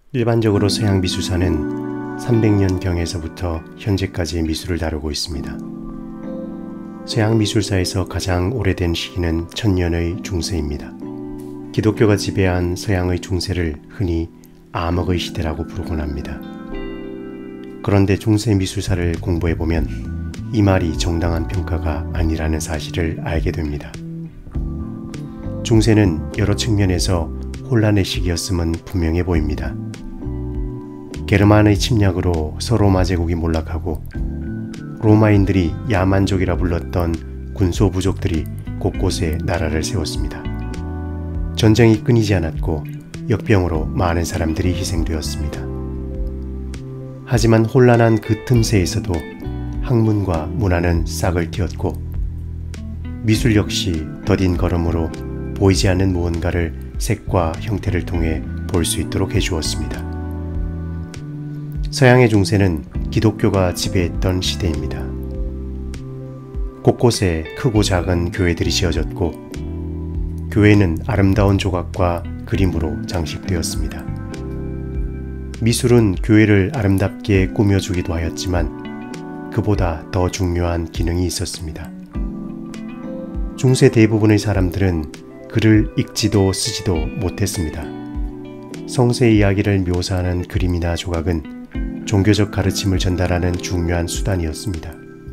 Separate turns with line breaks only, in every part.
일반적으로 서양 미술사는 300년경에서부터 현재까지의 미술을 다루고 있습니다. 서양 미술사에서 가장 오래된 시기는 1000년의 중세입니다. 기독교가 지배한 서양의 중세를 흔히 암흑의 시대라고 부르곤 합니다. 그런데 중세 미술사를 공부해보면 이 말이 정당한 평가가 아니라는 사실을 알게 됩니다. 중세는 여러 측면에서 혼란의 시기였음은 분명해 보입니다. 게르만의 침략으로 서로마 제국이 몰락하고 로마인들이 야만족이라 불렀던 군소 부족들이 곳곳에 나라를 세웠습니다. 전쟁이 끊이지 않았고 역병으로 많은 사람들이 희생되었습니다. 하지만 혼란한 그 틈새에서도 학문과 문화는 싹을 틔웠고 미술 역시 더딘 걸음으로 보이지 않는 무언가를 색과 형태를 통해 볼 수 있도록 해주었습니다. 서양의 중세는 기독교가 지배했던 시대입니다. 곳곳에 크고 작은 교회들이 지어졌고 교회는 아름다운 조각과 그림으로 장식되었습니다. 미술은 교회를 아름답게 꾸며주기도 하였지만 그보다 더 중요한 기능이 있었습니다. 중세 대부분의 사람들은 글을 읽지도 쓰지도 못했습니다. 성세 이야기를 묘사하는 그림이나 조각은 종교적 가르침을 전달하는 중요한 수단이었습니다.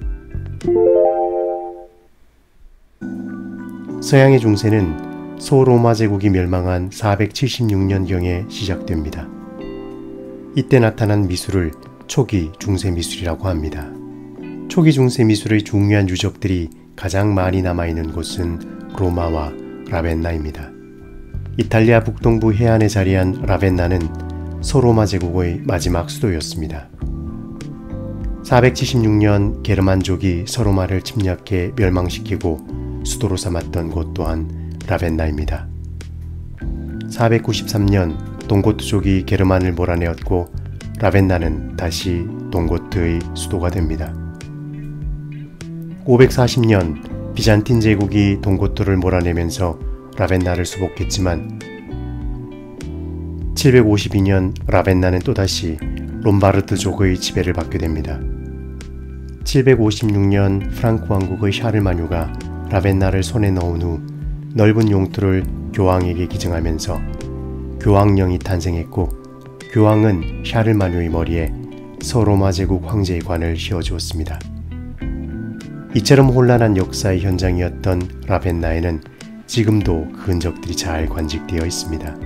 서양의 중세는 소로마 제국이 멸망한 476년경에 시작됩니다. 이때 나타난 미술을 초기 중세 미술이라고 합니다. 초기 중세 미술의 중요한 유적들이 가장 많이 남아있는 곳은 로마와 라벤나입니다. 이탈리아 북동부 해안에 자리한 라벤나는 소로마 제국의 마지막 수도였습니다. 476년 게르만족이 서로마를 침략해 멸망시키고 수도로 삼았던 곳 또한 라벤나입니다. 493년 동고트족이 게르만을 몰아내었고 라벤나는 다시 동고트의 수도가 됩니다. 540년 비잔틴 제국이 동고트를 몰아내면서 라벤나를 수복했지만 752년 라벤나는 또다시 롬바르드족의 지배를 받게 됩니다. 756년 프랑크 왕국의 샤르마뉴가 라벤나를 손에 넣은 후 넓은 용토를 교황에게 기증하면서 교황령이 탄생했고 교황은 샤르마뉴의 머리에 서로마 제국 황제의 관을 씌워주었습니다. 이처럼 혼란한 역사의 현장이었던 라벤나에는 지금도 그 흔적들이 잘 관직되어 있습니다.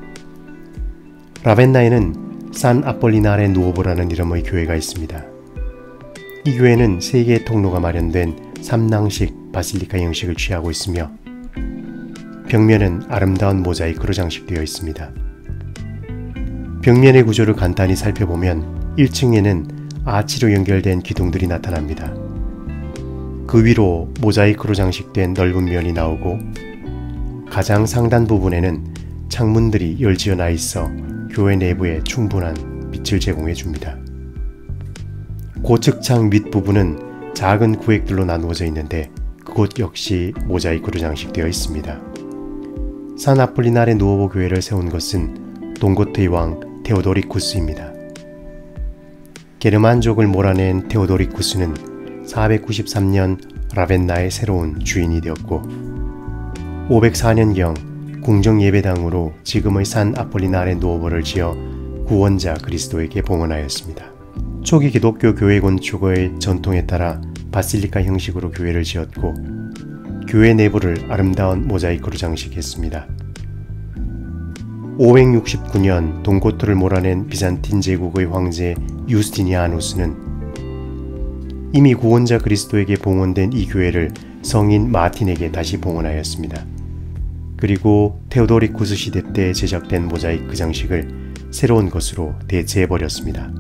라벤나에는 산 아폴리나레 누오보라는 이름의 교회가 있습니다. 이 교회는 3개의 통로가 마련된 삼낭식 바실리카 형식을 취하고 있으며 벽면은 아름다운 모자이크로 장식되어 있습니다. 벽면의 구조를 간단히 살펴보면 1층에는 아치로 연결된 기둥들이 나타납니다. 그 위로 모자이크로 장식된 넓은 면이 나오고 가장 상단 부분에는 창문들이 열지어 나 있어 교회 내부에 충분한 빛을 제공해 줍니다. 고측창 밑부분은 작은 구획들로 나누어져 있는데 그곳 역시 모자이크로 장식되어 있습니다. 산 아폴리나레 누오보 교회를 세운 것은 동고트의 왕 테오도리쿠스입니다. 게르만족을 몰아낸 테오도리쿠스는 493년 라벤나의 새로운 주인이 되었고 504년경 궁정 예배당으로 지금의 산 아폴리나레 누오보를 지어 구원자 그리스도에게 봉헌하였습니다. 초기 기독교 교회 건축의 전통에 따라 바실리카 형식으로 교회를 지었고 교회 내부를 아름다운 모자이크로 장식했습니다. 569년 동고트를 몰아낸 비잔틴 제국의 황제 유스티니아누스는 이미 구원자 그리스도에게 봉헌된 이 교회를 성인 마틴에게 다시 봉헌하였습니다. 그리고 테오도리쿠스 시대 때 제작된 모자이크 장식을 새로운 것으로 대체해버렸습니다.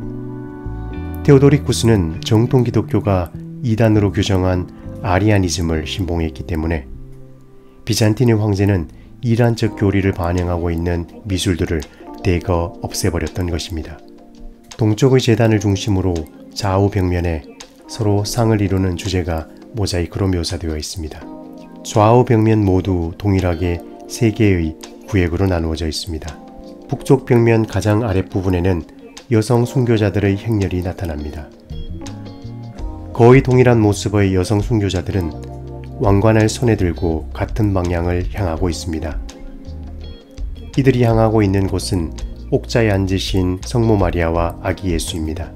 테오도리쿠스는 정통 기독교가 이단으로 규정한 아리아니즘을 신봉했기 때문에 비잔틴의 황제는 이란적 교리를 반영하고 있는 미술들을 대거 없애버렸던 것입니다. 동쪽의 제단을 중심으로 좌우 벽면에 서로 상을 이루는 주제가 모자이크로 묘사되어 있습니다. 좌우 벽면 모두 동일하게 3개의 구획으로 나누어져 있습니다. 북쪽 벽면 가장 아랫부분에는 여성 순교자들의 행렬이 나타납니다. 거의 동일한 모습의 여성 순교자들은 왕관을 손에 들고 같은 방향을 향하고 있습니다. 이들이 향하고 있는 곳은 옥자에 앉으신 성모 마리아와 아기 예수입니다.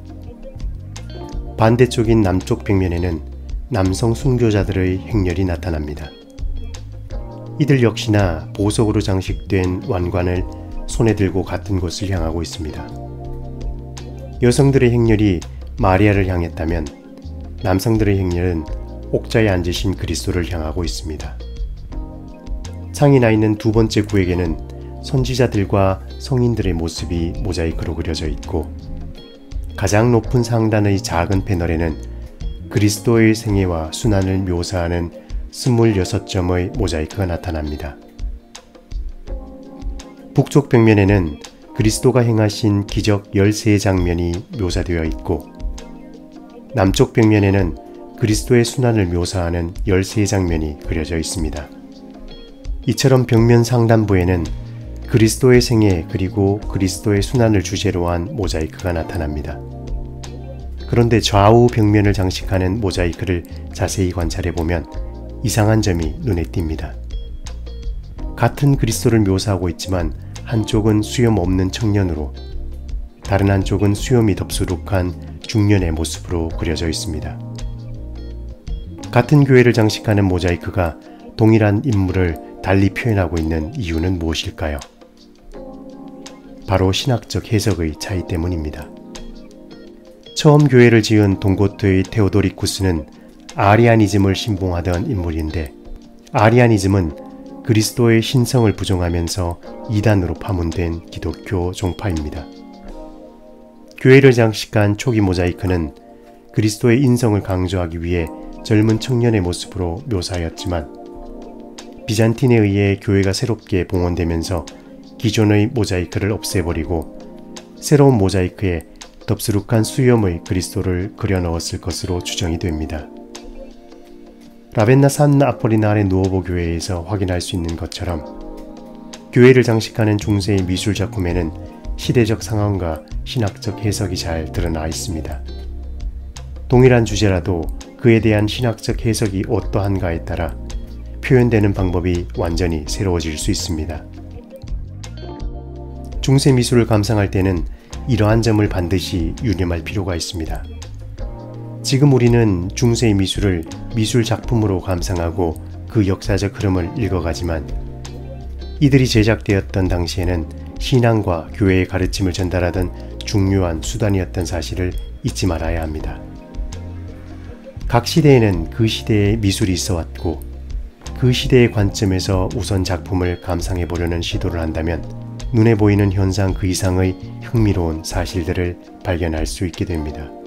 반대쪽인 남쪽 벽면에는 남성 순교자들의 행렬이 나타납니다. 이들 역시나 보석으로 장식된 왕관을 손에 들고 같은 곳을 향하고 있습니다. 여성들의 행렬이 마리아를 향했다면 남성들의 행렬은 옥자에 앉으신 그리스도를 향하고 있습니다. 창이 나 있는 두 번째 구에게는 선지자들과 성인들의 모습이 모자이크로 그려져 있고, 가장 높은 상단의 작은 패널에는 그리스도의 생애와 순환을 묘사하는 26점의 모자이크가 나타납니다. 북쪽 벽면에는 그리스도가 행하신 기적 13장면이 묘사되어 있고, 남쪽 벽면에는 그리스도의 순환을 묘사하는 13장면이 그려져 있습니다. 이처럼 벽면 상단부에는 그리스도의 생애 그리고 그리스도의 순환을 주제로 한 모자이크가 나타납니다. 그런데 좌우 벽면을 장식하는 모자이크를 자세히 관찰해보면 이상한 점이 눈에 띕니다. 같은 그리스도를 묘사하고 있지만 한쪽은 수염 없는 청년으로, 다른 한쪽은 수염이 덥수룩한 중년의 모습으로 그려져 있습니다. 같은 교회를 장식하는 모자이크가 동일한 인물을 달리 표현하고 있는 이유는 무엇일까요? 바로 신학적 해석의 차이 때문입니다. 처음 교회를 지은 동고트의 테오도리쿠스는 아리아니즘을 신봉하던 인물인데, 아리아니즘은 그리스도의 신성을 부정하면서 이단으로 파문된 기독교 종파입니다. 교회를 장식한 초기 모자이크는 그리스도의 인성을 강조하기 위해 젊은 청년의 모습으로 묘사하였지만, 비잔틴에 의해 교회가 새롭게 봉헌되면서 기존의 모자이크를 없애버리고 새로운 모자이크에 덥수룩한 수염의 그리스도를 그려 넣었을 것으로 추정이 됩니다. 라벤나 산 아폴리나레 누오보 교회에서 확인할 수 있는 것처럼 교회를 장식하는 중세의 미술 작품에는 시대적 상황과 신학적 해석이 잘 드러나 있습니다. 동일한 주제라도 그에 대한 신학적 해석이 어떠한가에 따라 표현되는 방법이 완전히 새로워질 수 있습니다. 중세 미술을 감상할 때는 이러한 점을 반드시 유념할 필요가 있습니다. 지금 우리는 중세의 미술을 미술 작품으로 감상하고 그 역사적 흐름을 읽어가지만, 이들이 제작되었던 당시에는 신앙과 교회의 가르침을 전달하던 중요한 수단이었던 사실을 잊지 말아야 합니다. 각 시대에는 그 시대의 미술이 있어 왔고, 그 시대의 관점에서 우선 작품을 감상해 보려는 시도를 한다면 눈에 보이는 현상 그 이상의 흥미로운 사실들을 발견할 수 있게 됩니다.